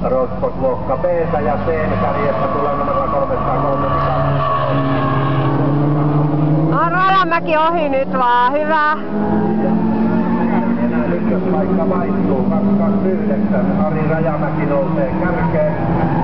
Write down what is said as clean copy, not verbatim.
Rospot-luokka B ja C kärjessä tulee numero 303. No Rajamäki ohi nyt vaan, hyvä. Ykköspaikka vaihtuu 229. Ari Rajamäki nousee kärkeen.